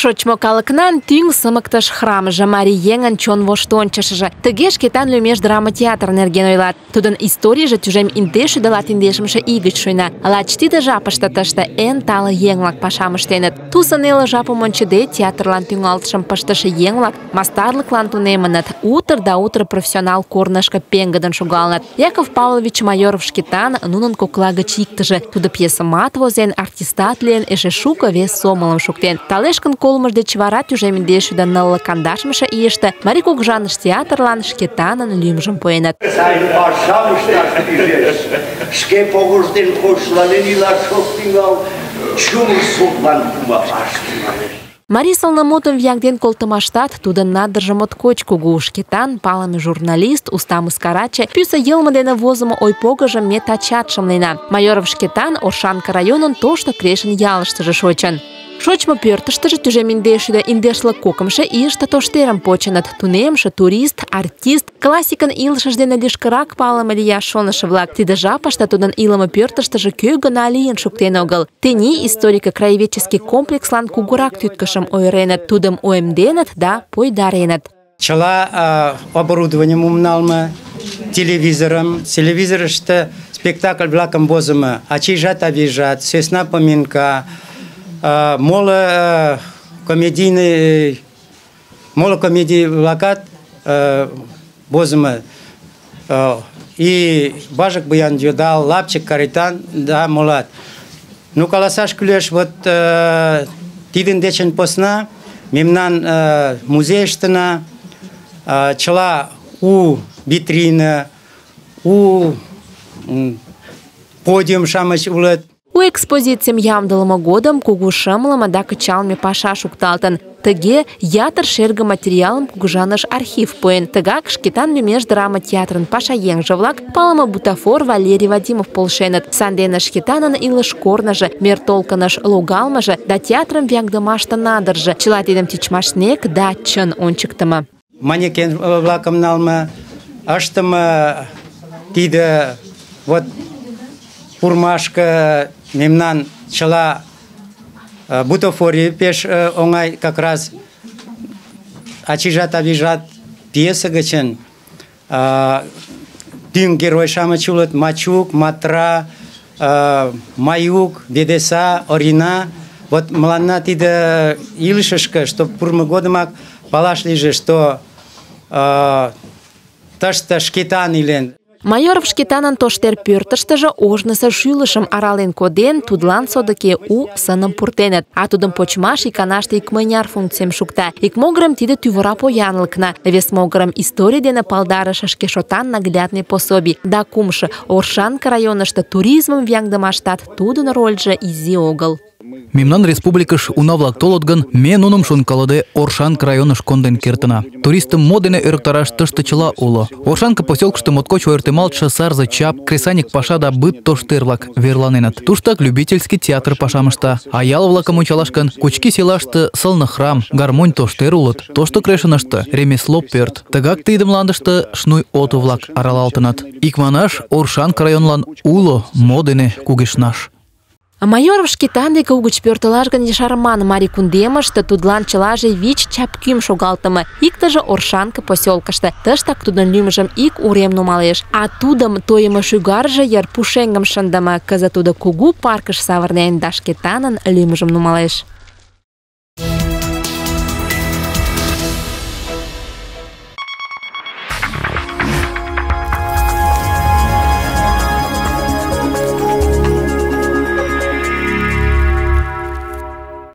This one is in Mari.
шочмо калыкнан тӱҥ сымыктыш храмже, марий еҥын чон воштончышыжо. Тыге Шкетан лӱмеш драма театр нерген ойлат. Тудын историйже тӱжем индеш ӱдылат индешымше ий гыч шуйна. Лач тиде жапыште тыште эн тале еҥ-влак пашам ыштеныт. Тусо неле жапым ончыде театрлан тӱҥалтышым пыштыше еҥ-влак мастарлыклан тунемыныт. Утыр да утыр профессионал корнышко пеҥгыдын шогалыныт. Яков Павлович Майоров Шкетан нунын кокла гыч иктыже. Тудо пьесымат возен, артистат лийын, эше шуко вес сомылым шуктен. Талешкын колымыж деч вара тӱжем индеш ӱдӧ нылле кандашымше ийыште Марий кугыжаныш театрлан Шкетанын лӱмжым пуэныт. Шке погыж ден кочланен илаш ок тӱҥал, чумыр суртлан кумалаш тӱҥалеш. Марий сылнымутым вияҥден колтымаштат тудын надырже моткоч кугу. Шкетан, палыме журналист, уста мыскараче, пӱсӧ йылме дене возымо ой-погыжым ме тачат шымлена. Майоров Шкетан Оршанка районын Тошто Крешын ялыштыже шочын. Шочмо пӧртыштыжӧ тӱжем индеш ӱдӧ индешле кокымшо ийыште тоштерым почыныт. Тунемше, турист, артист, классикын илышыж дене лишкырак палыме лияш шонышо-влак. Тиде жапыште тудын илыме пӧртыштыжӧ кӧ гына лийын шуктен огыл. Тений историко-краеведческий комплекслан кугурак тӱткышым ойыреныт, тудым уэмденыт да пойдареныт. Чыла оборудованием налме, телевизорыште спектакль-влакым возымо, ачийжат-авийжат, сӧсна поминка, моло комедий-влакат возымо. И Бажык Буян йодал, Лапчык Каритан, да, молат. Ну, каласаш кӱлеш, вот тидын дечын посна мемнан музейыштына чыла у витрина, у подиум-шамыч улыт. У экспозицийым ямдылыме годым кугу шымлыме да кычалме паша шукталтын. Тыге ятыр шерге материалым кугыжаныш архив пуэн. Тыгак Шкетан лӱмеш драма театрын пашаеҥже-влак палыме бутафор Валерий Вадимов полшеныт. Сандене Шкетанын илыш корныжо, мер толкыныш логалмыже да театрым вияҥдымаште надырже. Чыла тидым тичмашнек да чын ончыктымо. Манекен-влакым налме, ыштыме тиде вот пурмашка мемнан чыла бутафорий пеш оҥай, как раз ачийжат-авийжат пьеса гычын тӱҥ герой-шамыч улыт: Мачук, Матра, Маюк, Ведеса, Орина. Вот мыланна тиде илышышке, что пурмо годымак палаш лийже, что тыште Шкетан илен. Майоров Шкетанын тоштер пӧртыштыжӧ ожнысо шӱлышым арален коден, тудлан содыки у сыным пуртеныт. А тудым почмаш иканаште икмыняр функцийым шукта. Ик могырым тиде тӱвыра поянлыкна, вес могырым историй дене палдарыше шке шотан наглядный пособий. Да кумшо Оршанка районышто туризмым вияҥдымаштат тудын рольже изи огыл. Мемнан республикыш уна-влак толыт гын, ме нуным шонкалыде Оршанка районыш конден кертына. Туристым мо дене ӧрыктараш тыште чыла уло. Оршанка поселкыште моткоч ойыртемалтше сарзе чап, кресаньык паша да быт тоштер-влак верланеныт. Туштак любительский театр пашам ышта. А ял-влакым ончалаш гын, Кучки селаште сылне храм, гармонь тоштер улыт. Тошто Крешыныште ремесло пӧрт. Тыгак тиде мландыште шнуй ото-влак аралалтынат. Икманаш, Оршанка районлан уло мо дене кугешнаш. Майоров Шкетан деке угыч пӧртылаш гын ешарыман марий кундемыште тудлан чылаже вич чапкӱм шогалтыме. Иктыже Оршанка поселкыште. Тыштак тудын лӱмжым ик урем нумалеш. А тудым тойымо шӱгарже йыр пушеҥгым шындыме. Кызыт тудо кугу паркыш савырнен да Шкетанын лӱмжым нумалеш.